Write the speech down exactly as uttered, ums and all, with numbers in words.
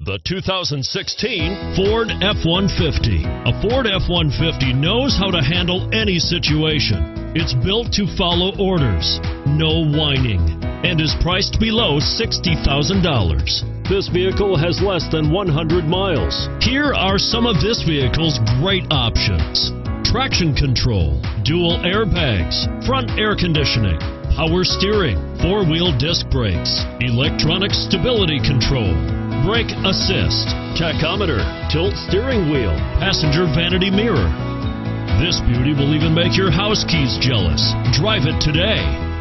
The two thousand sixteen Ford F one fifty. A Ford F one fifty knows how to handle any situation. It's built to follow orders, no whining, and is priced below sixty thousand dollars. This vehicle has less than one hundred miles. Here are some of this vehicle's great options: traction control, dual airbags, front air conditioning, power steering, four-wheel disc brakes, electronic stability control, brake assist, tachometer, tilt steering wheel, passenger vanity mirror. This beauty will even make your house keys jealous. Drive it today.